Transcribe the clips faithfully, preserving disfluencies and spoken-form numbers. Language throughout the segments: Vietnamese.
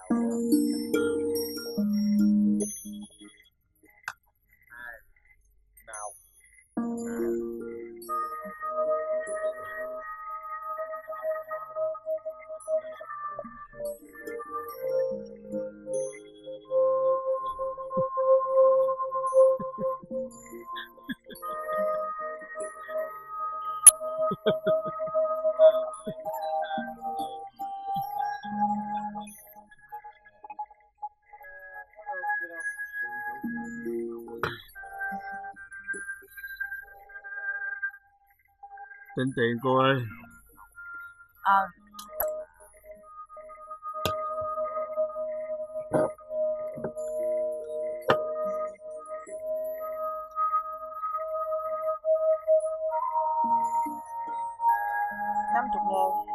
Tính tiền cô ơi. Ờ. Năm chục ngàn.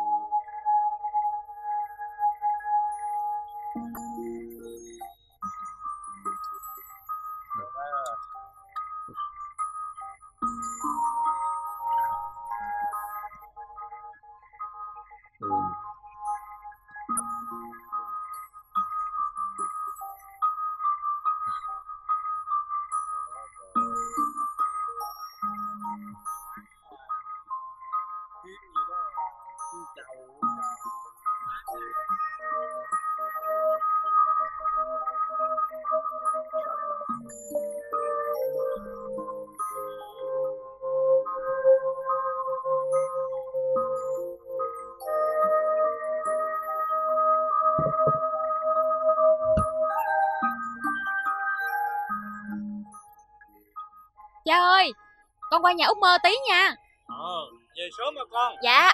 Ừ. Cha ơi, con qua nhà Út Mơ tí nha. Ờ, về sớm mà con. Dạ.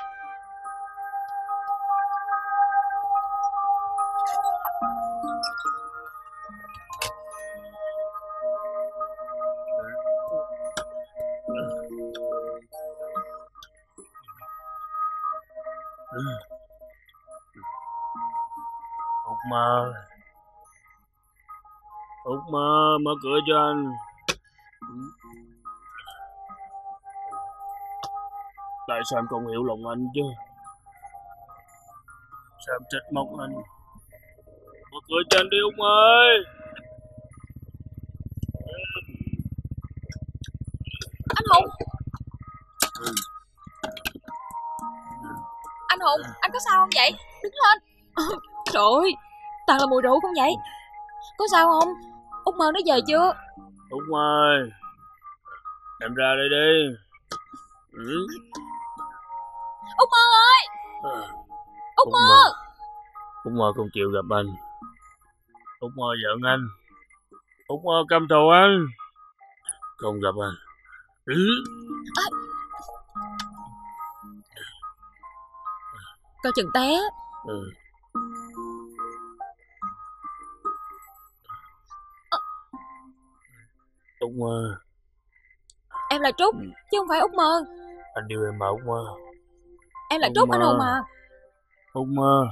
Út Mơ, Út Mơ, mở cửa cho anh. Tại sao em không hiểu lòng anh chứ? Sao em trách móc anh? Mở cửa cho anh đi Út ơi. Anh Hùng. Anh Hùng, anh có sao không vậy? Đứng lên. Trời ơi, toàn là mùi rượu không vậy? Có sao không? Út Mơ nó về chưa? Út ơi, em ra đây đi. Ừ. Út Mơ ơi. Út Mơ. Út Mơ không chịu gặp anh. Út Mơ giận anh. Út Mơ căm thù anh. Không gặp anh. Ừ. À. Coi chừng té. Ừ. À. Út Mơ. Em là Trúc, chứ không phải Út Mơ. Anh yêu em mà Út Mơ. Em là Trúc, anh Hùng mà. Út Mơ.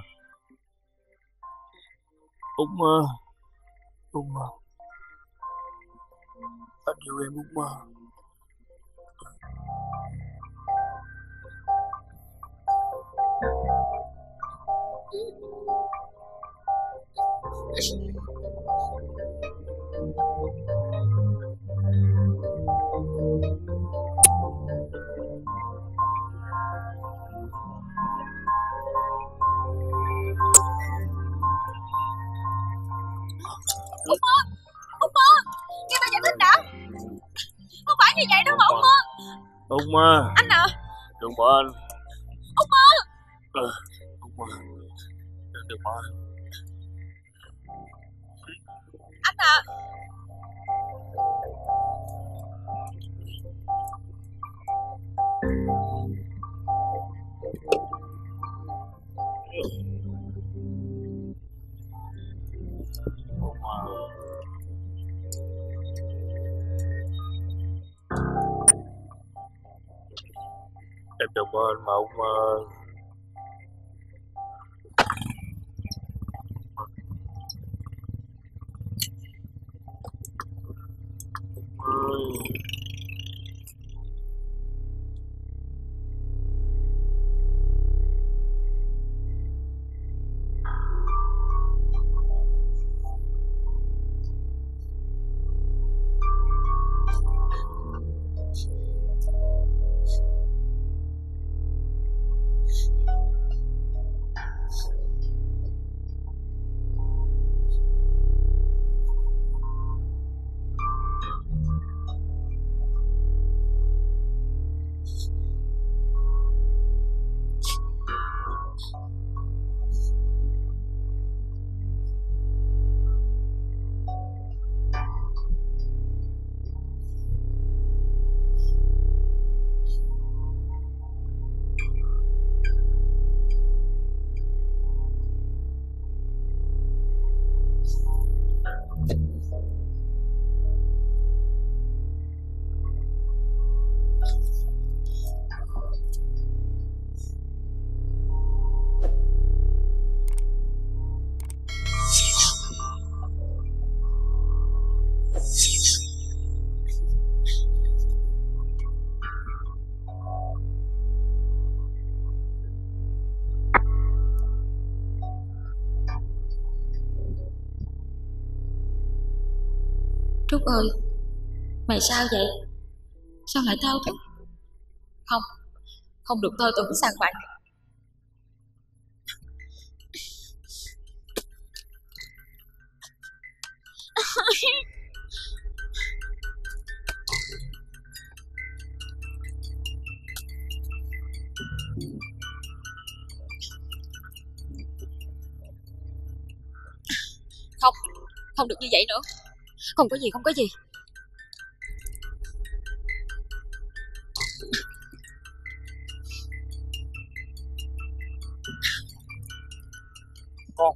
Út Mơ. Út Mơ. Anh yêu em Út Mơ. Út Mơ, Út Mơ, nghe ta giải thích đã. Không phải như vậy đâu mà Út Mơ. Út Mơ. Anh à. Đừng bỏ anh. Út Mơ. Ừ. Út Mơ. Đừng bỏ anh. Anh à. Em đừng bỏ anh mà Út Mơ. Trúc ơi, mày sao vậy? Sao lại thao thức? Không, không được thơ tưởng sang bạn. Không, không được như vậy nữa. Không có gì, không có gì. Con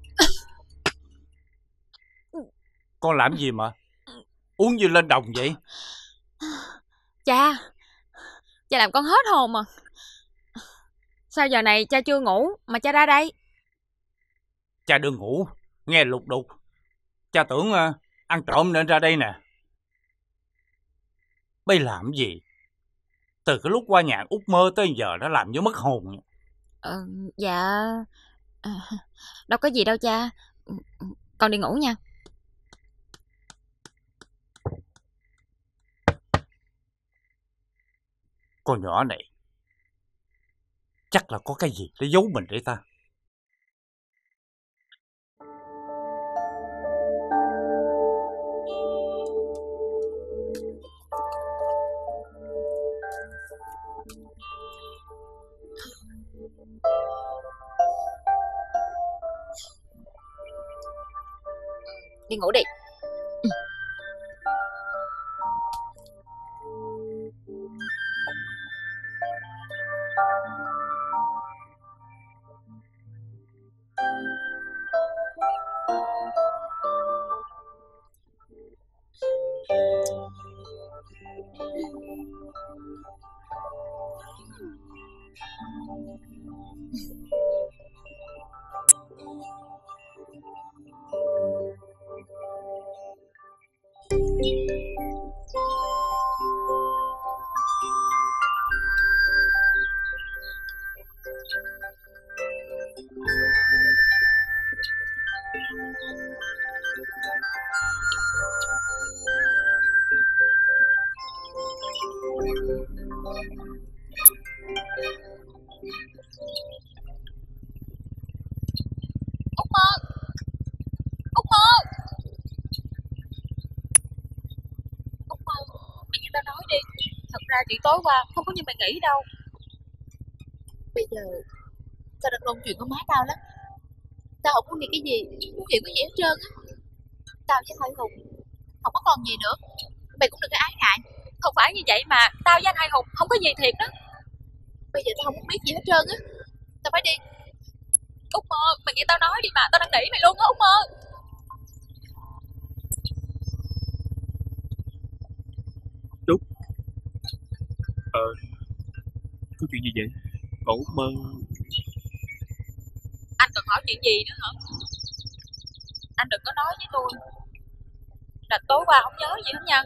Con làm gì mà uống như lên đồng vậy? Cha, cha làm con hết hồn mà. Sao giờ này cha chưa ngủ mà cha ra đây? Cha đừng ngủ, nghe lục đục. Cha tưởng uh, ăn trộm nên ra đây nè. Bây làm gì? Từ cái lúc qua nhà Út Mơ tới giờ đã làm như mất hồn. Ờ, dạ à, đâu có gì đâu cha. Con đi ngủ nha. Con nhỏ này chắc là có cái gì để giấu mình đấy ta. Đi ngủ đi. Ừ. Út Mơ, Út Mơ, Út Mơ, mày nghe tao nói đi. Thật ra chuyện tối qua không có như mày nghĩ đâu. Bây giờ tao đặt lộn chuyện của má tao lắm. Tao không muốn nghĩ cái gì, muốn hiểu cái gì hết trơn á. Tao với Hai Hùng không có còn gì nữa. Mày cũng đừng có ái ngại. Không phải như vậy mà. Tao với anh Hai Hùng không có gì thiệt đó. Bây giờ tao không muốn biết gì hết trơn á. Tao phải đi. Út Mơ, mày nghe tao nói đi mà. Tao đang nghĩ mày luôn á Út Mơ. Trúc. Ờ Có chuyện gì vậy? Cậu Út Mơ. Anh còn hỏi chuyện gì nữa hả? Anh đừng có nói với tôi là tối qua không nhớ gì hết nha.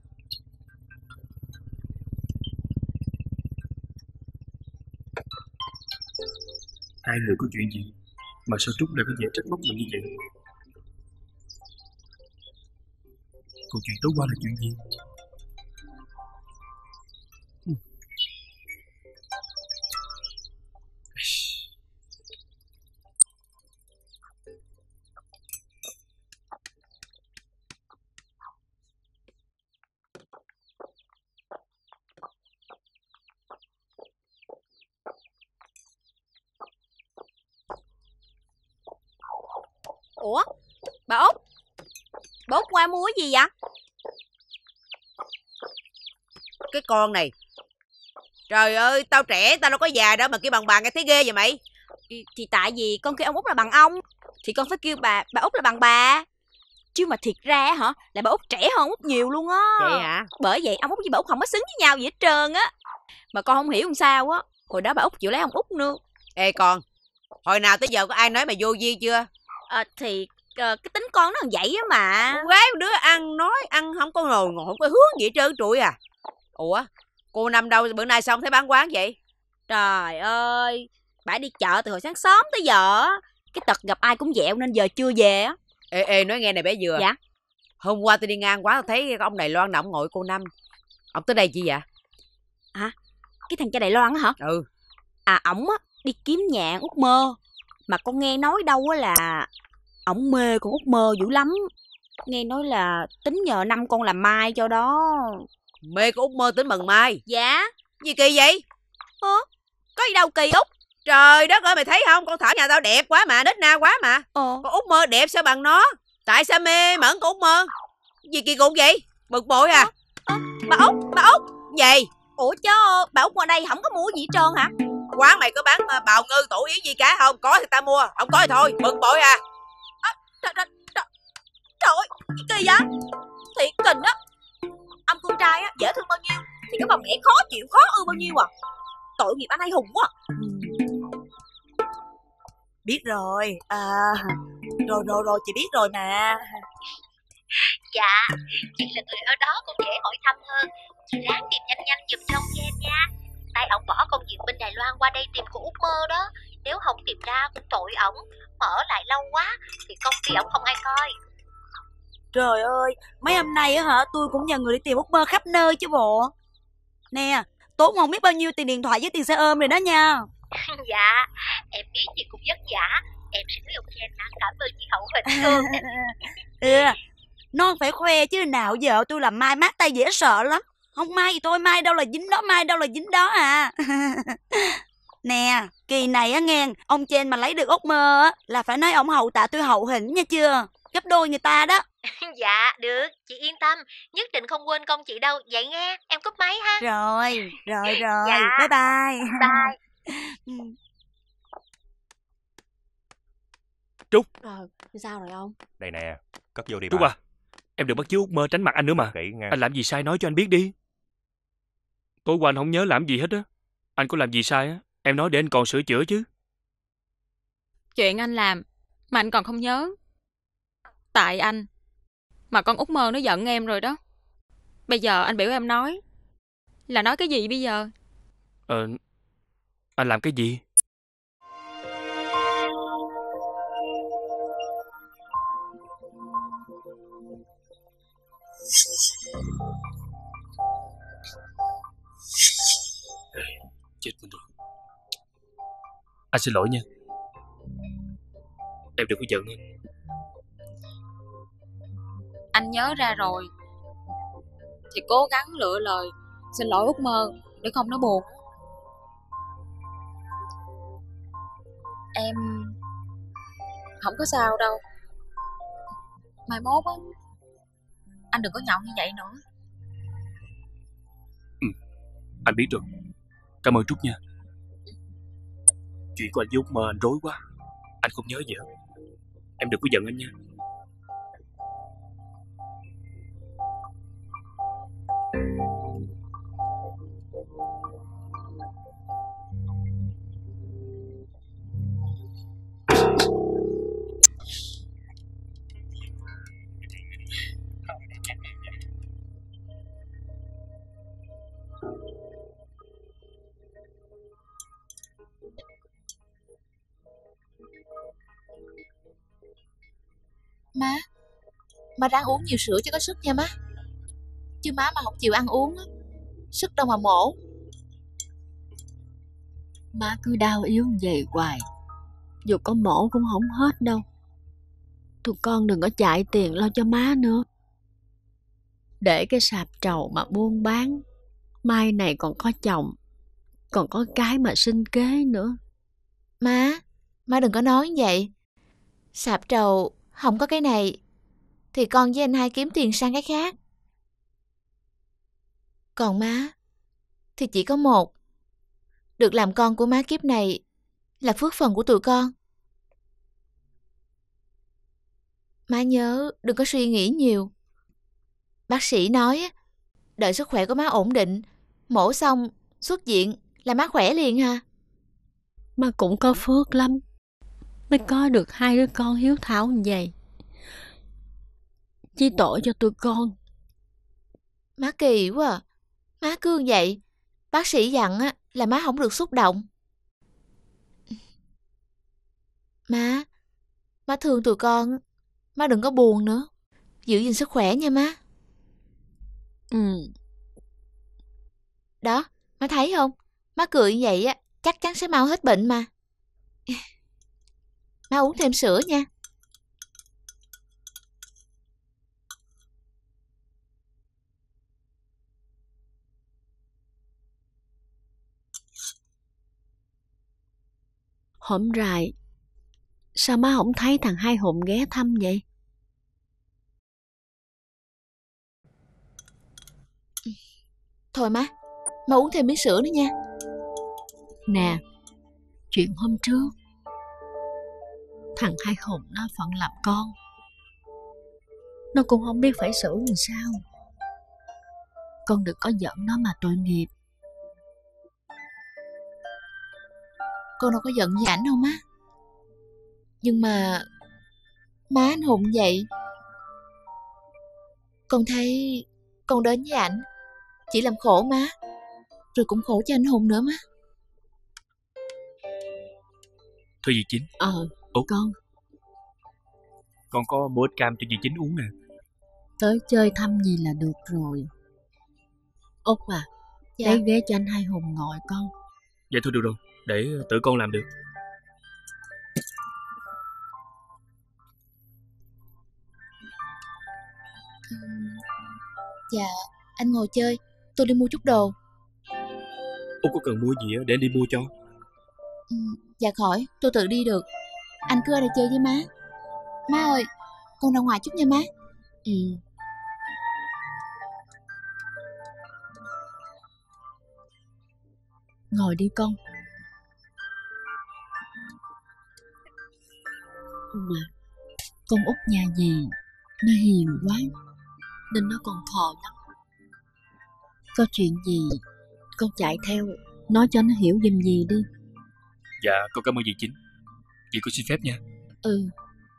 Hai người có chuyện gì mà sao Trúc lại có vẻ trách móc mình như vậy? Câu chuyện tối qua là chuyện gì? Ủa, bà Út, bà Út qua mua cái gì vậy? Cái con này, trời ơi, tao trẻ, tao đâu có già đâu mà kêu bằng bà nghe thấy ghê vậy mày. Thì, thì tại vì con kêu ông Út là bằng ông, thì con phải kêu bà bà Út là bằng bà. Chứ mà thiệt ra hả, là bà Út trẻ hơn ông Út nhiều luôn á. Vậy hả? Bởi vậy ông Út với bà Út không có xứng với nhau gì hết trơn á. Mà con không hiểu làm sao á, hồi đó bà Út chịu lấy ông Út nữa. Ê con, hồi nào tới giờ có ai nói mày vô duyên chưa? À, thì à, cái tính con nó làm vậy á mà. Con gái một đứa ăn nói, ăn không có ngồi ngồi không có hướng gì hết trơn trụi à. Ủa, cô Năm đâu bữa nay sao không thấy bán quán vậy? Trời ơi, bà đi chợ từ hồi sáng sớm tới giờ á. Cái tật gặp ai cũng dẹo nên giờ chưa về á. Ê ê nói nghe này bé vừa. Dạ. Hôm qua tôi đi ngang quá, tôi thấy cái ông Đài Loan nào ông ngồi cô Năm. Ông tới đây chi vậy? Hả? Cái thằng cha Đài Loan á hả? Ừ. À, ổng á đi kiếm nhà Út Mơ. Mà con nghe nói đâu á là ổng mê con Út Mơ dữ lắm. Nghe nói là tính nhờ năm con làm mai cho đó. Mê con Út Mơ tính mần mai? Dạ. Gì kỳ vậy? Ơ, có gì đâu kỳ Út. Trời đất ơi, mày thấy không? Con Thảo nhà tao đẹp quá mà, nết na quá mà. Ờ. Con Út Mơ đẹp sao bằng nó? Tại sao mê mẩn con Út Mơ? Gì kỳ cục vậy? Bực bội à? À, bà Út, bà Út. Gì? Ủa chứ bà Út ngoài đây không có mua gì hết trơn hả? Quán mày có bán bào ngư, tổ yến gì cả không? Có thì ta mua, không có thì thôi. Bực bội à? À, trời, trời, trời, trời ơi, cái kỳ vậy? Thiệt tình á. Ông con trai á dễ thương bao nhiêu thì cái bà mẹ khó chịu khó ưa bao nhiêu à. Tội nghiệp anh hai Hùng quá. Biết rồi. À, rồi rồi rồi chị biết rồi mà. Dạ, chị là người ở đó cũng dễ hỏi thăm hơn. Chị ráng tìm nhanh nhanh giùm trong game nha. Tại ổng bỏ công việc bên Đài Loan qua đây tìm cô Út Mơ đó. Nếu không tìm ra cũng tội ổng. Mà ở lại lâu quá thì công ty ổng không ai coi. Trời ơi, mấy hôm nay á hả, tôi cũng nhờ người đi tìm Út Mơ khắp nơi chứ bộ. Nè, tốn không biết bao nhiêu tiền điện thoại với tiền xe ôm rồi đó nha. Dạ, em biết chị cũng vất vả. Em sẽ dùng cho em cảm ơn chị Hậu Hình luôn. Ừ, nó phải khoe chứ nào giờ tôi làm mai mát tay dễ sợ lắm. Không mai thì thôi, mai đâu là dính đó, mai đâu là dính đó à. Nè, kỳ này á nghe, ông trên mà lấy được Út Mơ á là phải nói ông hậu tạ tôi Hậu Hình nha chưa? Gấp đôi người ta đó. Dạ, được, chị yên tâm. Nhất định không quên công chị đâu. Vậy nghe, em cúp máy ha. Rồi, rồi rồi, Dạ. bye bye. Bye. Trúc. Ờ, sao rồi ông? Đây nè, cất vô đi Trúc ba. à, em đừng bắt chước Út Mơ tránh mặt anh nữa mà. Kỹ nha. Anh làm gì sai nói cho anh biết đi. Tối qua anh không nhớ làm gì hết á. Anh có làm gì sai á, em nói để anh còn sửa chữa chứ. Chuyện anh làm mà anh còn không nhớ. Tại anh mà con Út Mơ nó giận em rồi đó. Bây giờ anh biểu em nói là nói cái gì bây giờ? Ờ, anh làm cái gì? Chết mình rồi. Anh xin lỗi nha. Em đừng có giận em. Anh nhớ ra rồi thì cố gắng lựa lời xin lỗi Út Mơ để không nó buồn. Em không có sao đâu. Mai mốt á, anh đừng có nhậu như vậy nữa. Ừ, anh biết rồi. Cảm ơn Trúc nha. Chuyện của anh với Út Mơ anh rối quá. Anh không nhớ gì hết. Em đừng có giận anh nha. Má, má ráng uống nhiều sữa cho có sức nha má. Chứ má mà không chịu ăn uống á, sức đâu mà mổ. Má cứ đau yếu vậy hoài, dù có mổ cũng không hết đâu. Tụi con đừng có chạy tiền lo cho má nữa. Để cái sạp trầu mà buôn bán, mai này còn có chồng, còn có cái mà sinh kế nữa. Má, má đừng có nói vậy. Sạp trầu không có cái này thì con với anh hai kiếm tiền sang cái khác. Còn má thì chỉ có một. Được làm con của má kiếp này là phước phần của tụi con. Má nhớ đừng có suy nghĩ nhiều. Bác sĩ nói đợi sức khỏe của má ổn định, mổ xong xuất viện là má khỏe liền ha. Má cũng có phước lắm mới có được hai đứa con hiếu thảo như vậy. Chỉ tội cho tụi con. Má kỳ quá à. Má cứ vậy. Bác sĩ dặn á là má không được xúc động. Má, má thương tụi con, má đừng có buồn nữa. Giữ gìn sức khỏe nha má. Ừ. Đó, má thấy không? Má cười như vậy á, chắc chắn sẽ mau hết bệnh mà. Má uống thêm sữa nha. Hổm rày, sao má không thấy thằng Hai Hùng ghé thăm vậy? Thôi má, má uống thêm miếng sữa nữa nha. Nè, chuyện hôm trước, thằng Hai Hùng nó phận làm con, nó cũng không biết phải xử làm sao. Con đừng có giận nó mà tội nghiệp. Con đâu có giận gì ảnh đâu má. Nhưng mà má anh Hùng vậy, con thấy con đến với ảnh chỉ làm khổ má, rồi cũng khổ cho anh Hùng nữa má. Thôi dì Chính. Ờ, Ủa? con Con có mua ít cam cho dì Chính uống nè. tới chơi thăm gì là được rồi. Út à, Dạ. lấy ghế cho anh Hai Hùng ngồi con. Dạ thôi được rồi, để tự con làm được. Dạ, anh ngồi chơi, tôi đi mua chút đồ. Út có cần mua gì để anh đi mua cho? Ừ, dạ khỏi, tôi tự đi được. Anh cứ ở đây chơi với má. Má ơi, con ra ngoài chút nha má. Ừ. Ngồi đi con. Mà con Út nhà gì nó hiền quá, nên nó còn khờ lắm. Có chuyện gì con chạy theo nói cho nó hiểu giùm gì đi. Dạ con cảm ơn dì Chính. Dì con xin phép nha. Ừ.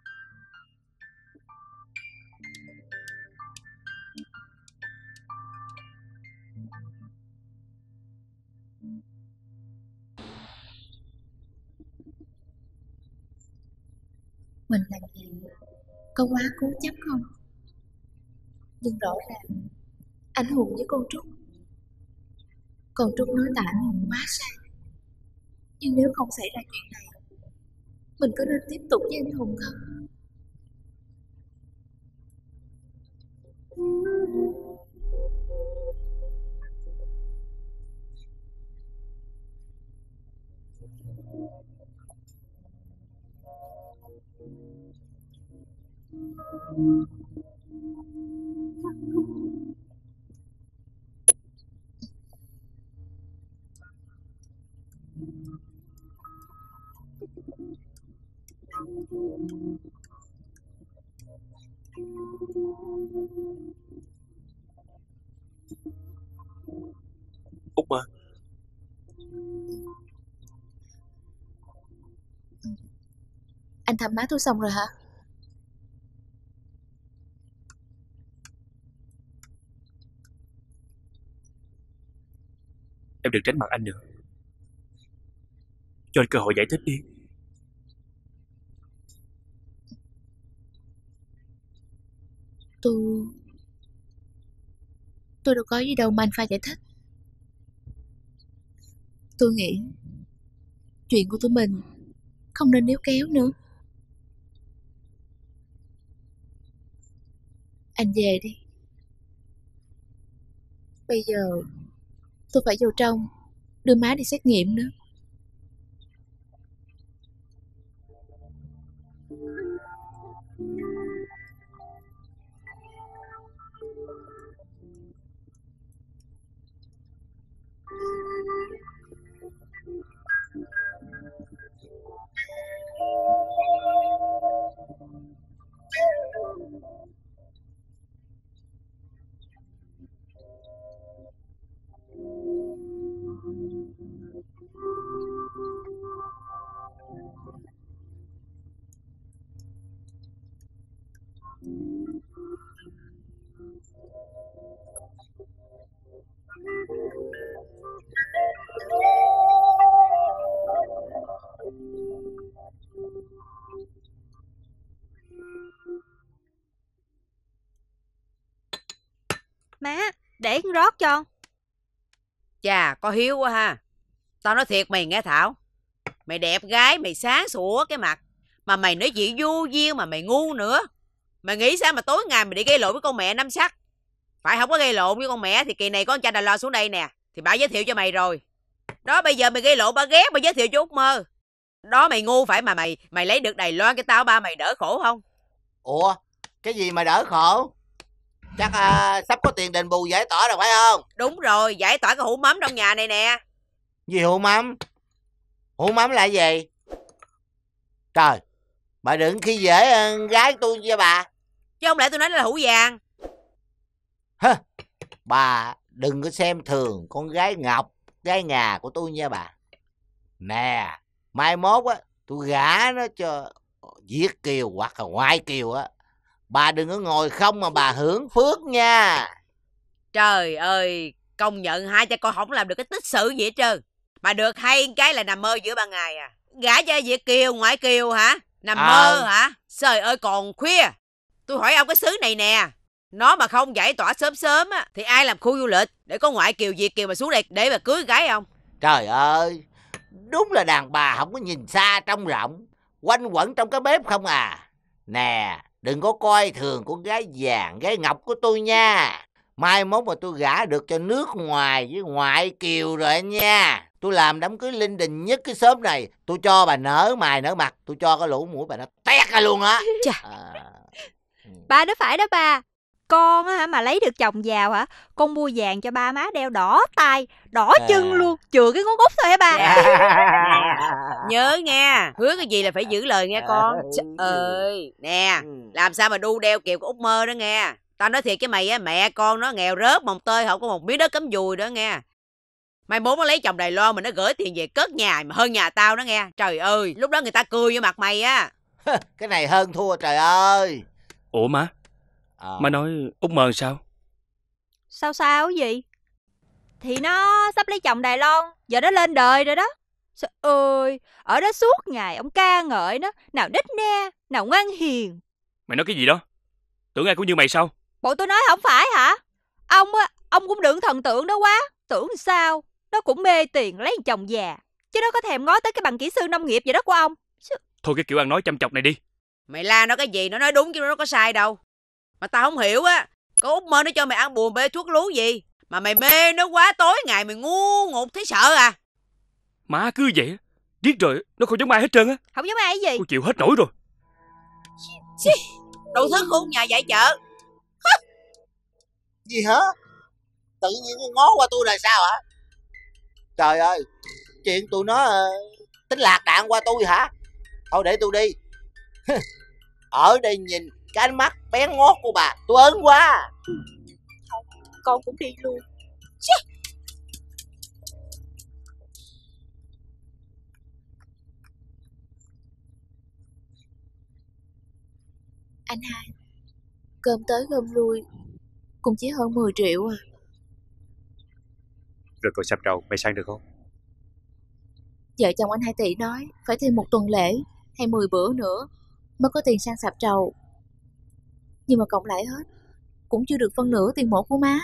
Mình làm gì có quá cố chấp không? Nhưng rõ ràng anh Hùng với con Trúc, con Trúc nói là anh Hùng quá sai. Nhưng nếu không xảy ra chuyện này, mình có nên tiếp tục với anh Hùng không? Út mà. Anh thăm má tôi xong rồi hả? Em đừng tránh mặt anh nữa. Cho anh cơ hội giải thích đi. Tôi... Tôi đâu có gì đâu mà anh phải giải thích. Tôi nghĩ chuyện của tụi mình không nên níu kéo nữa. Anh về đi. Bây giờ tôi phải vô trong đưa má đi xét nghiệm nữa. Để con rót cho. Chà, có hiếu quá ha. Tao nói thiệt mày nghe Thảo. Mày đẹp gái, mày sáng sủa cái mặt. Mà mày nói chuyện vô duyên mà mày ngu nữa. Mày nghĩ sao mà tối ngày mày đi gây lộn với con mẹ năm sắc? Phải không có gây lộn với con mẹ thì kỳ này có con cha Đà Lo xuống đây nè. Thì bà giới thiệu cho mày rồi. Đó bây giờ mày gây lộn bà ghét bà giới thiệu cho Út Mơ. Đó mày ngu phải mà mày mày lấy được Đài Loan cái tao ba mày đỡ khổ không? Ủa, cái gì mà đỡ khổ? Chắc à, sắp có tiền đền bù giải tỏa rồi phải không? Đúng rồi, giải tỏa cái hũ mắm trong nhà này nè. Gì hũ mắm? Hũ mắm là gì? Trời, bà đừng khi dễ uh, gái tôi nha bà. Chứ không lẽ tôi nói là hũ vàng. Hơ, bà đừng có xem thường con gái Ngọc, gái nhà của tôi nha bà. Nè, mai mốt á, tôi gả nó cho Việt kiều hoặc là ngoại kiều á. Bà đừng có ngồi không mà bà hưởng phước nha. Trời ơi, công nhận hai cha con không làm được cái tích sự gì hết trơn. Bà được hay cái là nằm mơ giữa ban ngày à. Gả cho Việt kiều, ngoại kiều hả? Nằm à. mơ hả? Trời ơi còn khuya. Tôi hỏi ông cái xứ này nè. Nó mà không giải tỏa sớm sớm á thì ai làm khu du lịch để có ngoại kiều Việt kiều mà xuống đây để mà cưới gái không? Trời ơi, đúng là đàn bà không có nhìn xa trông rộng, quanh quẩn trong cái bếp không à. Nè, đừng có coi thường con gái vàng, gái ngọc của tôi nha. Mai mốt mà tôi gả được cho nước ngoài với ngoại kiều rồi nha. Tôi làm đám cưới linh đình nhất cái xóm này. Tôi cho bà nở mày nở mặt. Tôi cho cái lỗ mũi bà nó tét ra luôn á. À... Ba nói phải đó ba. Con á hả mà lấy được chồng giàu hả? Con mua vàng cho ba má đeo đỏ tay, đỏ à. chân luôn, chừa cái ngón út thôi hả ba? Nhớ nha, hứa cái gì là phải giữ lời nghe con. Trời ơi, nè, làm sao mà đu đeo kiều của Út Mơ đó nghe. Tao nói thiệt cái mày á, mẹ con nó nghèo rớt mồng tơi, không có một miếng đất cắm dùi đó nghe. Mày muốn nó lấy chồng Đài Loan mà nó gửi tiền về cất nhà mà hơn nhà tao đó nghe. Trời ơi, lúc đó người ta cười vô mặt mày á. Cái này hơn thua trời ơi. Ủa má, à. Má nói Út Mơ sao? Sao sao gì? Thì nó sắp lấy chồng Đài Loan, giờ nó lên đời rồi đó. Trời ơi, ở đó suốt ngày ông ca ngợi nó, nào đích nè, nào ngoan hiền. Mày nói cái gì đó? Tưởng ai cũng như mày sao? Bộ tôi nói không phải hả? Ông á, ông cũng đừng thần tượng đó quá. Tưởng sao, nó cũng mê tiền lấy chồng già. Chứ nó có thèm ngó tới cái bằng kỹ sư nông nghiệp gì đó của ông. Thôi cái kiểu ăn nói chăm chọc này đi. Mày la nó cái gì, nó nói đúng chứ nó có sai đâu. Mà tao không hiểu á, có Út Mơ nó cho mày ăn buồn bê thuốc lú gì mà mày mê nó quá, tối ngày mày ngu ngục thấy sợ à? Má cứ vậy, riết rồi nó không giống ai hết trơn á. Không giống ai cái gì? Cô chịu hết nổi rồi. Đủ thứ khôn nhà dạy chợ. Gì hả? Tự nhiên ngó qua tôi là sao hả? Trời ơi, chuyện tụi nó uh, tính lạc đạn qua tôi hả? Thôi để tôi đi. Ở đây nhìn cái ánh mắt bén ngót của bà, tôi ớn quá. Không, con cũng đi luôn. Anh hai, cơm tới cơm lui cũng chỉ hơn mười triệu à. Rồi còn sạp trầu, mày sang được không? Vợ chồng anh Hai Tỷ nói phải thêm một tuần lễ hay mười bữa nữa mới có tiền sang sạp trầu. Nhưng mà cộng lại hết cũng chưa được phân nửa tiền mổ của má.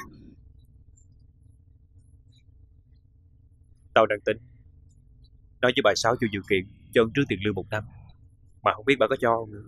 Tao đang tính nói với bà Sáu cho dự kiện cho ơn trước tiền lương một năm, mà không biết bà có cho không nữa.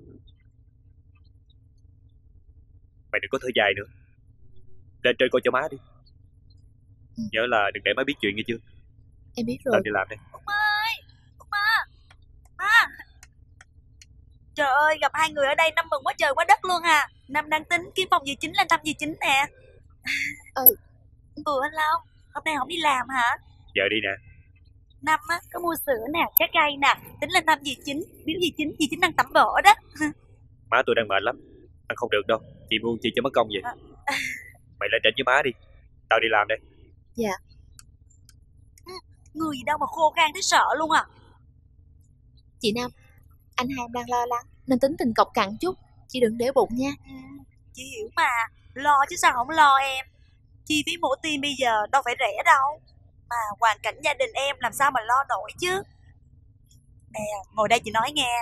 Mày đừng có thở dài nữa, lên trên coi cho má đi. Ừ. Nhớ là đừng để má biết chuyện nghe chưa? Em biết rồi. Tao đi làm đây. Út Mơ ơi, Út Mơ, má. Trời ơi, gặp hai người ở đây năm mừng quá trời quá đất luôn à. Năm đang tính kiếm phòng dì chính lên thăm dì chính nè. Ừ. Ừ anh Long, hôm nay không đi làm hả? Giờ đi nè. Năm á, có mua sữa nè, trái cây nè, tính lên thăm dì chính, biếu dì chính, dì chính đang tắm bổ đó. Má tôi đang mệt lắm, ăn không được đâu. Chị mua chi cho mất công vậy. À. Mày lên trển với má đi, tao đi làm đây. Dạ. Người gì đâu mà khô khan thấy sợ luôn à. Chị Năm, anh hai đang lo lắng nên tính tình cọc cằn chút, chị đừng để bụng nha. Ừ, chị hiểu mà, lo chứ sao không lo em. Chi phí mổ tim bây giờ đâu phải rẻ đâu. Mà hoàn cảnh gia đình em làm sao mà lo nổi chứ. Nè, ngồi đây chị nói nghe.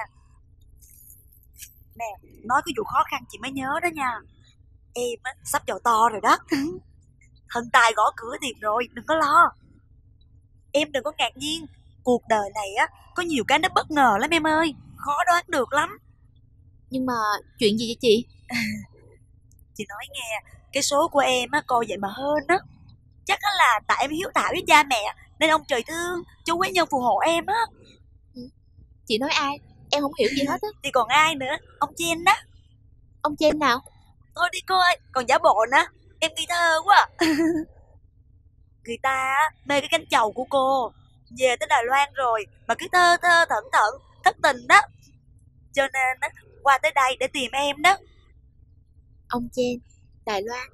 Nè, nói cái vụ khó khăn chị mới nhớ đó nha. Em á, sắp chầu to rồi đó. Thần tài gõ cửa thiệt rồi, đừng có lo. Em đừng có ngạc nhiên, cuộc đời này á có nhiều cái nó bất ngờ lắm em ơi, khó đoán được lắm. Nhưng mà chuyện gì vậy chị? Chị nói nghe, cái số của em á coi vậy mà hơn á. Chắc á là tại em hiếu thảo với cha mẹ nên ông trời thương, chú quý nhân phù hộ em á. Chị nói ai? Em không hiểu gì hết á. Thì còn ai nữa, ông Chen đó. Ông Chen nào? Thôi đi cô ơi, còn giả bộ nữa. Em nghi thơ quá à. Người ta mê cái cánh chầu của cô, về tới Đài Loan rồi mà cứ thơ thơ thẩn thẩn thất tình đó, cho nên á qua tới đây để tìm em đó. Ông Chen, Đài Loan.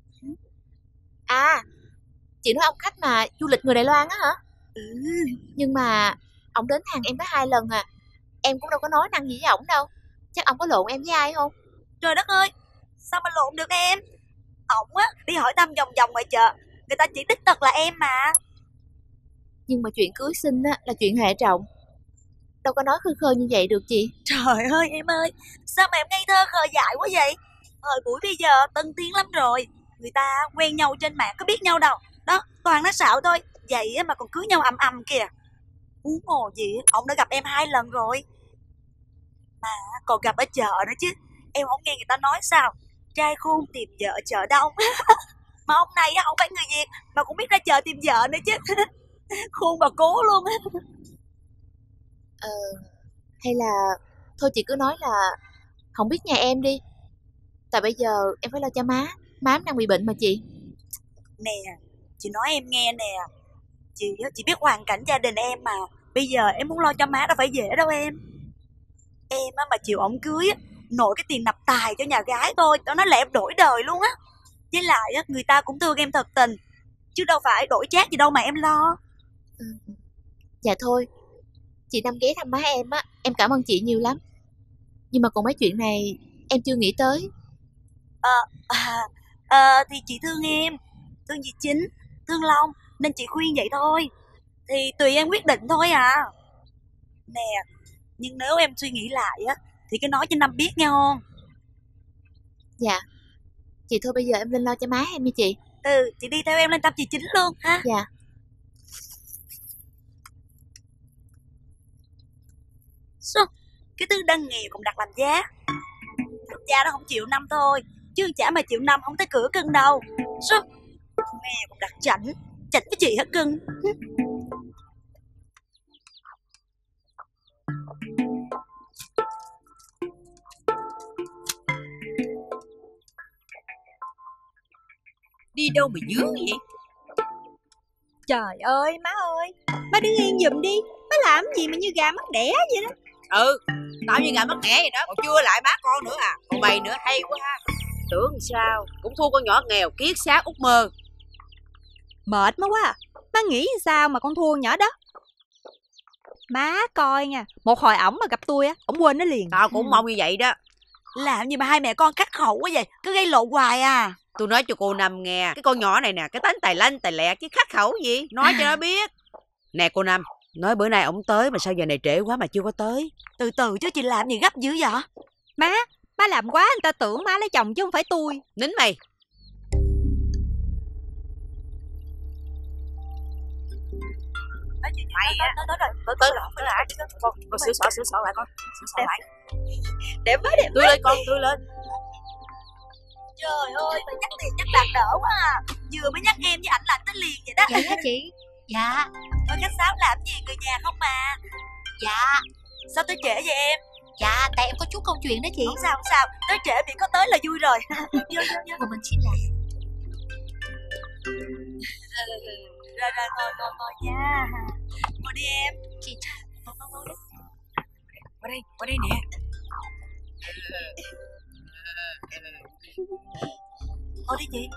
À, chị nói ông khách mà du lịch người Đài Loan á hả? Ừ. Nhưng mà ông đến hàng em có hai lần à. Em cũng đâu có nói năng gì với ổng đâu. Chắc ông có lộn em với ai không? Trời đất ơi, sao mà lộn được em? Ổng á đi hỏi thăm vòng vòng ngoài chợ, người ta chỉ đích thực là em mà. Nhưng mà chuyện cưới xin á là chuyện hệ trọng, đâu có nói khơi khơi như vậy được chị. Trời ơi em ơi, sao mà em ngây thơ khờ dại quá vậy? Thời buổi bây giờ tân tiến lắm rồi, người ta quen nhau trên mạng có biết nhau đâu. Đó, toàn nói xạo thôi, vậy mà còn cưới nhau ầm ầm kìa. Huống hồ gì, ông đã gặp em hai lần rồi. Mà còn gặp ở chợ nữa chứ. Em không nghe người ta nói sao? Trai khôn tìm vợ chợ đông. Mà ông này không phải người Việt mà cũng biết ra chợ tìm vợ nữa chứ. Khôn bà cố luôn á. Ờ, hay là thôi chị cứ nói là không biết nhà em đi. Tại bây giờ em phải lo cho má. Má em đang bị bệnh mà chị. Nè, chị nói em nghe nè. Chị chị biết hoàn cảnh gia đình em mà. Bây giờ em muốn lo cho má đâu phải dễ đâu em. Em á mà chịu ổng cưới á, nội cái tiền nạp tài cho nhà gái thôi, tao nói là em đổi đời luôn á. Với lại á, người ta cũng thương em thật tình, chứ đâu phải đổi chát gì đâu mà em lo. Ừ. Dạ thôi, chị Năm ghé thăm má em á, em cảm ơn chị nhiều lắm. Nhưng mà còn mấy chuyện này em chưa nghĩ tới. Ờ, à, à, thì chị thương em, thương dì Chính, thương Long, nên chị khuyên vậy thôi. Thì tùy em quyết định thôi à. Nè, nhưng nếu em suy nghĩ lại á, thì cứ nói cho Năm biết nghe không? Dạ, chị thôi bây giờ em lên lo cho má em đi chị. Ừ, chị đi theo em lên thăm chị Chính luôn ha. Dạ. Sao? Cái thứ đăng nghèo cũng đặt làm giá. Thằng cha nó không chịu Năm thôi, chứ chả mà chịu Năm không tới cửa cưng đâu. Sao? Nghèo cũng đặt chảnh, chảnh với chị hả cưng? Đi đâu mà dướng vậy? Trời ơi má ơi, má đứng yên giùm đi. Má làm gì mà như gà mắc đẻ vậy đó. Ừ, tao như gà mắc đẻ vậy đó. Còn chưa lại má con nữa à. Còn mày nữa hay quá ha. Tưởng sao cũng thua con nhỏ nghèo kiết xác út mơ. Mệt má quá à. Má nghĩ sao mà con thua nhỏ đó. Má coi nha, một hồi ổng mà gặp tôi á, ổng quên nó liền. Tao cũng ừ. mong như vậy đó. Làm gì mà hai mẹ con khắc khẩu quá vậy, cứ gây lộn hoài à. Tôi nói cho cô Năm nghe, cái con nhỏ này nè, cái tính tài lanh tài lẹ chứ khắc khẩu gì, nói à. Cho nó biết. Nè cô Năm, nói bữa nay ổng tới mà sao giờ này trễ quá mà chưa có tới. Từ từ chứ chị làm gì gấp dữ vậy? Má, má làm quá người ta tưởng má lấy chồng chứ không phải tôi. Nín mày. Mày á, tới rồi, tới tới rồi, tới lại. Con, con sửa soạn, sửa soạn lại con, sửa soạn lại. Đẹp quá, đẹp quá. Tươi lên con, tươi lên. Trời ơi, phải nhắc tiền nhắc bạc đỡ quá à. Vừa mới nhắc em với ảnh là ảnh tới liền vậy đó. Dạ hả chị? Dạ. Thôi khách sáo làm gì, người nhà không mà. Dạ. Sao tới trễ vậy em? Dạ, tại em có chút câu chuyện đó chị. Không sao, không sao, tới trễ miễn có tới là vui rồi. Vô, vô, vô. Rồi mình xin lại. Rồi, rồi, ngồi, ngồi, ngồi nha. Ngồi đi em. Chị ngồi, ngồi, ngồi đi. Qua đây, qua đây nè. Ngồi đi chị.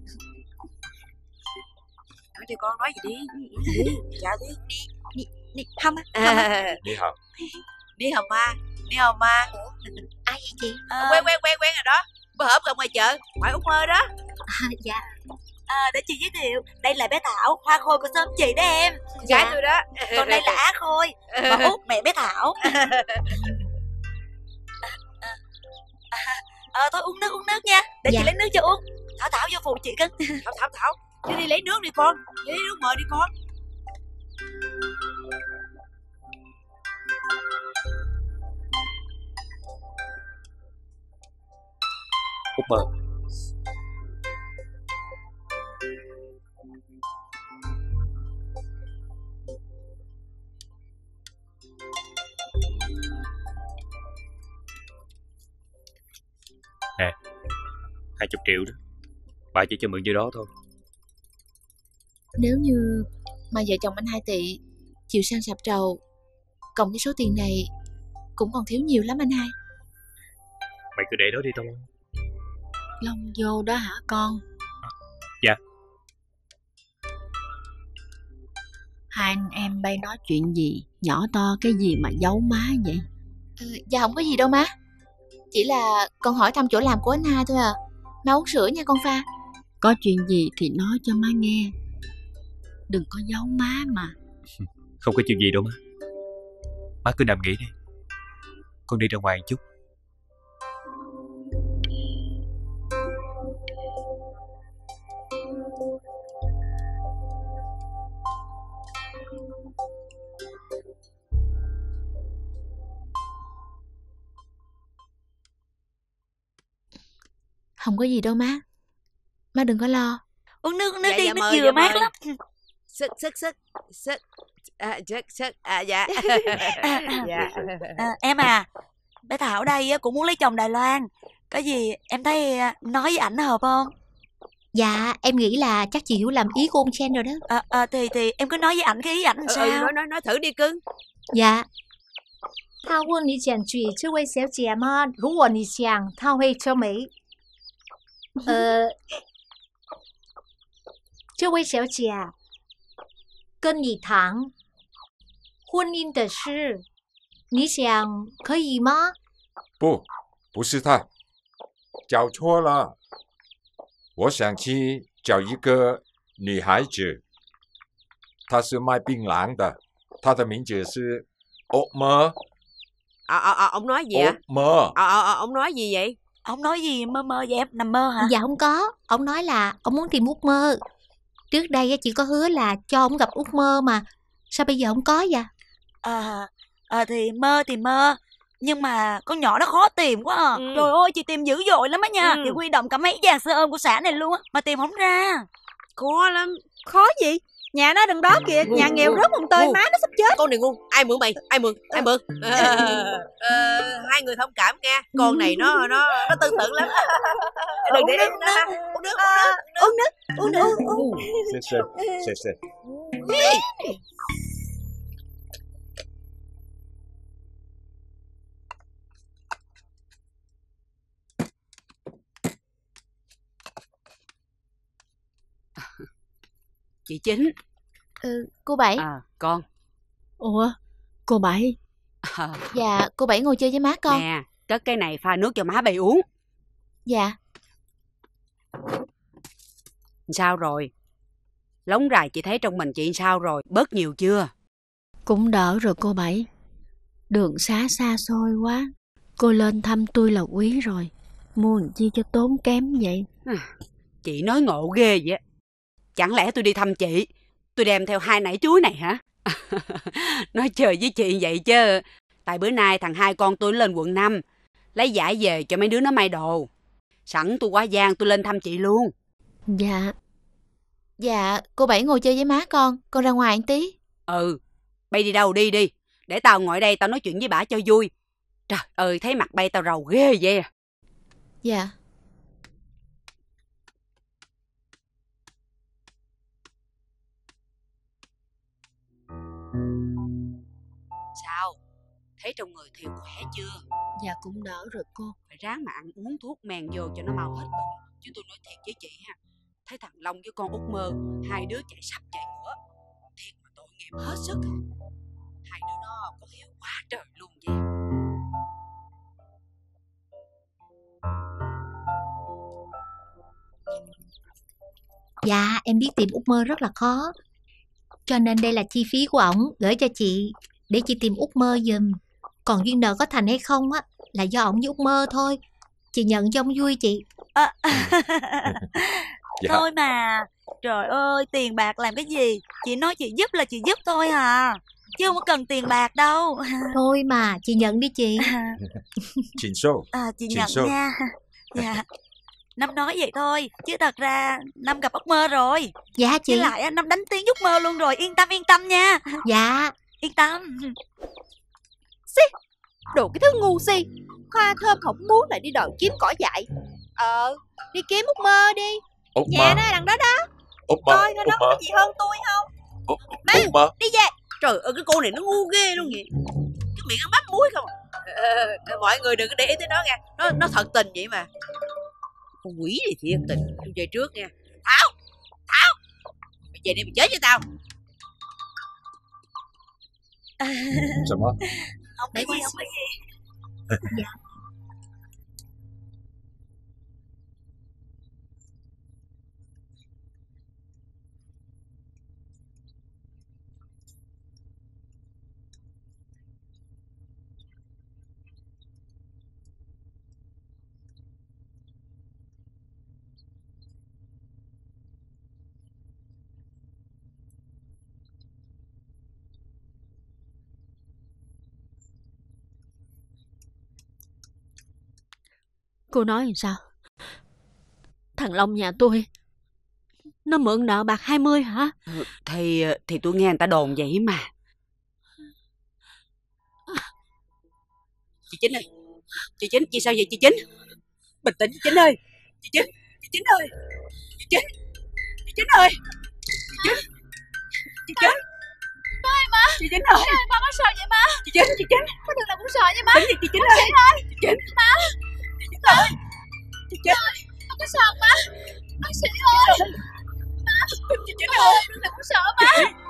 Nói cho con nói gì đi. Đi, chào đi. Đi, đi, đi, không á. À, đi hả? đi hầm ma, đi hầm ma. Ai vậy chị? À, quen quen quen quen rồi đó. Bữa hổm gặp ngoài chợ, ngoài Út Mơ đó. À, dạ. À, để chị giới thiệu, đây là bé Thảo, hoa khôi của xóm chị đó em. Gái dạ. Tôi đó. Còn đây là Á Khôi, bà Út mẹ bé Thảo. Ờ à, thôi uống nước uống nước nha, để dạ. chị lấy nước cho uống. Thảo Thảo vô phụ chị cưng. Thảo Thảo Thảo, Đi đi lấy nước đi con. Đi lấy nước mời đi con. Út Mơ, nè, hai chục triệu đó, bà chỉ cho mượn nhiêu đó thôi. Nếu như mà vợ chồng anh Hai Tỵ chịu sang sạp trầu, cộng với số tiền này cũng còn thiếu nhiều lắm anh Hai. Mày cứ để đó đi tao lo. Long vô đó hả con? Dạ. Hai anh em bay nói chuyện gì, nhỏ to cái gì mà giấu má vậy? Ừ, dạ không có gì đâu má. Chỉ là con hỏi thăm chỗ làm của anh Hai thôi à. Má uống sữa nha con Pha. Có chuyện gì thì nói cho má nghe, đừng có giấu má mà. Không có chuyện gì đâu má. Má cứ nằm nghỉ đi, con đi ra ngoài một chút. Không có gì đâu má. Má đừng có lo. Uống nước, uống nước Dạ, đi, dạ, nước mời, dừa dạ, mát mời. lắm. Sức sức sức sức à, sức sức à dạ. Dạ. À, em à, bé Thảo đây á, cũng muốn lấy chồng Đài Loan. Có gì em thấy à, nói với ảnh hợp không? Dạ em nghĩ là chắc chị hiểu làm ý của ông Chen rồi đó. À, à, thì thì em cứ nói với ảnh cái ý ảnh làm Ừ, sao. ừ, nói nói nói thử đi cưng. Dạ. 他问你捡举这位小姐吗？如果你想，他会说没。呃，这位小姐跟你谈婚姻的事，你想可以吗？ 不，不是他，找错了。我想去找一个女孩子，她是卖槟榔的，她的名字是Út Mơ. À, à, à, ông nói gì ạ? Út Mơ. À, à, à, ông nói gì vậy? Ông nói gì mơ mơ vậy em? Nằm mơ hả? Dạ không có. Ông nói là ông muốn tìm Út Mơ. Trước đây á, chị có hứa là cho ông gặp Út Mơ mà. Sao bây giờ không có vậy? À, à thì mơ thì mơ, nhưng mà con nhỏ nó khó tìm quá à. Ừ. Trời ơi chị tìm dữ dội lắm á nha. Ừ. Chị huy động cả mấy dàn xe ôm của xã này luôn á mà tìm không ra. Khó lắm. Khó gì? Nhà nó đừng đó kìa, nhà nghèo rớt mồng tơi, má nó sắp chết. Con này ngu, ai mượn mày? Ai mượn? Ai mượn? Ờ, ờ, hai người thông cảm nha. Con này nó nó nó tư tưởng lắm. Đừng để nó uống nước, uống nước, Uống nước, uống nước, uống nước. Xê xê, xê xê. Chị Chính. Ừ, cô Bảy. À, con. Ủa, cô Bảy? À, Dạ, cô Bảy ngồi chơi với má con. nè, cất cái này pha nước cho má bay uống. Dạ. Sao rồi? Lóng rài chị thấy trong mình chị sao rồi? Bớt nhiều chưa? Cũng đỡ rồi cô Bảy. Đường xá xa xôi quá, cô lên thăm tôi là quý rồi. Mua làm chi cho tốn kém vậy? Chị nói ngộ ghê vậy. Chẳng lẽ tôi đi thăm chị, tôi đem theo hai nải chuối này hả? Nói chơi với chị vậy chứ. Tại bữa nay thằng hai con tôi lên quận năm lấy vải về cho mấy đứa nó may đồ. Sẵn tôi qua Giang tôi lên thăm chị luôn. Dạ. Dạ, cô Bảy ngồi chơi với má con. Con ra ngoài một tí. Ừ, bay đi đâu đi đi. Để tao ngồi đây tao nói chuyện với bả cho vui. Trời ơi, thấy mặt bay tao rầu ghê vậy à. Dạ. Sao? Thấy trong người Thiều khỏe chưa? Dạ cũng đỡ rồi cô. Phải ráng mà ăn uống thuốc men vô cho nó mau hết bệnh. Chứ tôi nói thiệt với chị ha, thấy thằng Long với con Út Mơ, hai đứa chạy sắp chạy ngửa, thiệt mà tội nghiệp hết sức. Hai đứa nó có hiếu quá trời luôn vậy. Dạ, em biết tìm Út Mơ rất là khó. Cho nên đây là chi phí của ổng gửi cho chị, để chị tìm Út Mơ giùm. Còn duyên nợ có thành hay không á là do ổng với Út Mơ thôi. Chị nhận cho ông vui chị. À, Dạ. thôi mà Trời ơi, tiền bạc làm cái gì? Chị nói chị giúp là chị giúp thôi à, chứ không có cần tiền bạc đâu. Thôi mà, chị nhận đi chị. Chính số. À, chị Chính nhận số. nha. Dạ. Năm nói vậy thôi, chứ thật ra Năm gặp ốc mơ rồi. Dạ chị. Với lại Năm đánh tiếng giấc mơ luôn rồi, yên tâm yên tâm nha. Dạ. Yên tâm. Xí, đồ cái thứ ngu si. Khoa thơm không muốn lại đi đòi kiếm cỏ dại. Ờ, đi kiếm út mơ đi. Út Nhà mơ. nó đằng đó đó. Út mơ. Coi coi nó có gì hơn tôi không. Út, Má, Út mơ. đi về. Trời ơi, cái cô này nó ngu ghê luôn vậy. Cái miệng nó bắp muối không à. Ờ, mọi người đừng có để ý tới nó nha. Nó nó thật tình vậy mà. Con quỷ này thiệt tình. Tôi về trước nha. Thảo, Thảo, mày về đi mày chết với tao. Sao mà? Không có gì, không có gì. Dạ. Cô nói làm sao? Thằng Long nhà tôi nó mượn nợ bạc hai mươi hả? Thì thì tôi nghe người ta đồn vậy mà. Chị Chính ơi, chị Chính, chị sao vậy chị Chính? Bình tĩnh chị Chính ơi. Chị Chính, chị Chính ơi. Chị Chính, chị Chính ơi. Chị Chính, chị Chính. Má ơi má. Chị Chính ơi. Má có sao vậy má? Chị Chính, chị Chính. Má đừng làm con sợ nha má. Tỉnh đi chị Chính ơi. Chị Chính. Má. Chị Chính ơi. Chị Chính. Má có sao má? Bác sĩ ơi. Má. Chị Chính má ơi. đừng làm con sợ má.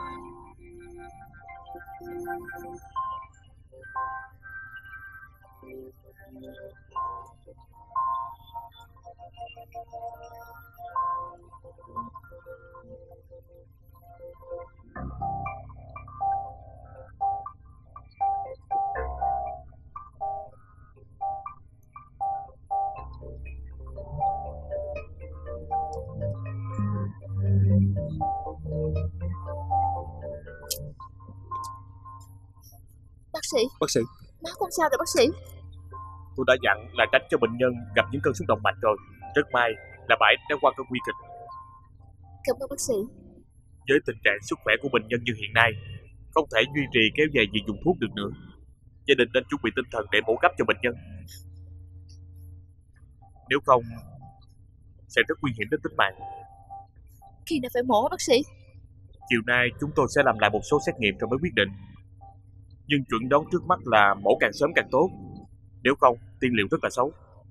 Bác sĩ. Bác sĩ, Má con sao rồi bác sĩ? tôi đã dặn là tránh cho bệnh nhân gặp những cơn xúc động mạnh rồi. Rất may là bà ấy đã qua cơn nguy kịch. Cảm ơn bác sĩ. Với tình trạng sức khỏe của bệnh nhân như hiện nay, không thể duy trì kéo dài việc dùng thuốc được nữa. Gia đình nên chuẩn bị tinh thần để mổ cấp cho bệnh nhân. Nếu không, sẽ rất nguy hiểm đến tính mạng. Khi nào phải mổ bác sĩ? Chiều nay chúng tôi sẽ làm lại một số xét nghiệm rồi mới quyết định. Nhưng chuẩn đoán trước mắt là mổ càng sớm càng tốt. Nếu không, tiên liệu rất là xấu.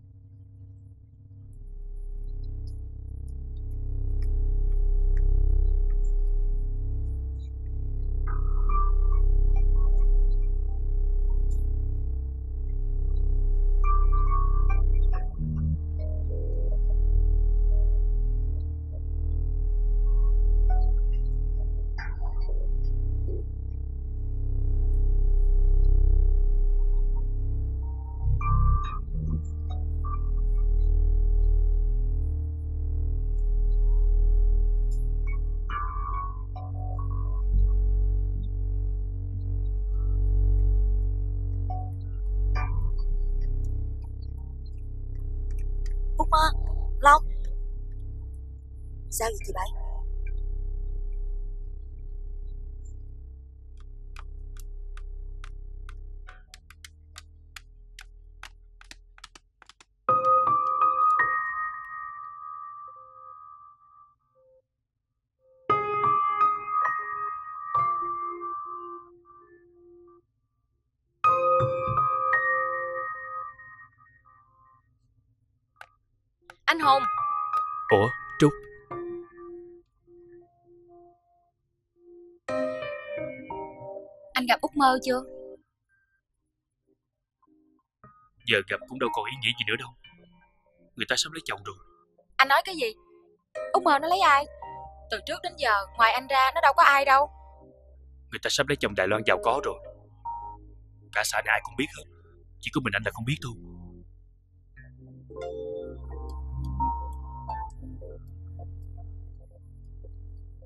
Út mơ, Long. Sao vậy chị Bảy? Anh Hùng. Ủa, Trúc? Anh gặp Út Mơ chưa? Giờ gặp cũng đâu còn ý nghĩa gì nữa đâu. Người ta sắp lấy chồng rồi. Anh nói cái gì? Út Mơ nó lấy ai? Từ trước đến giờ ngoài anh ra nó đâu có ai đâu. Người ta sắp lấy chồng Đài Loan giàu có rồi. Cả xã này ai cũng biết hết. Chỉ có mình anh là không biết thôi.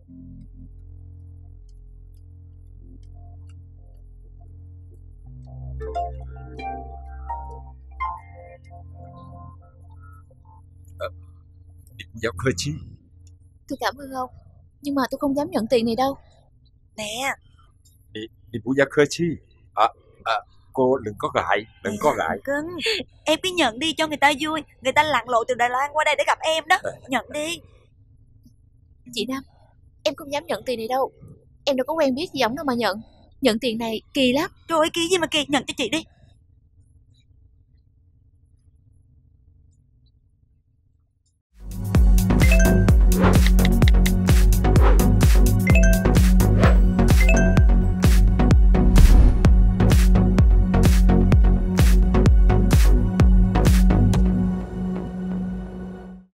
Dạ khơi chi. Tôi cảm ơn ông, nhưng mà tôi không dám nhận tiền này đâu. Nè, Ibu dạ khơi chi. À, à, cô đừng có ngại, đừng có ngại. cưng, em cứ nhận đi cho người ta vui. Người ta lặn lội từ Đài Loan qua đây để gặp em đó. Nhận đi. Chị Năm, em không dám nhận tiền này đâu. Em đâu có quen biết gì ổng đâu mà nhận. Nhận tiền này kỳ lắm. Trời ơi, kỳ gì mà kỳ, nhận cho chị đi.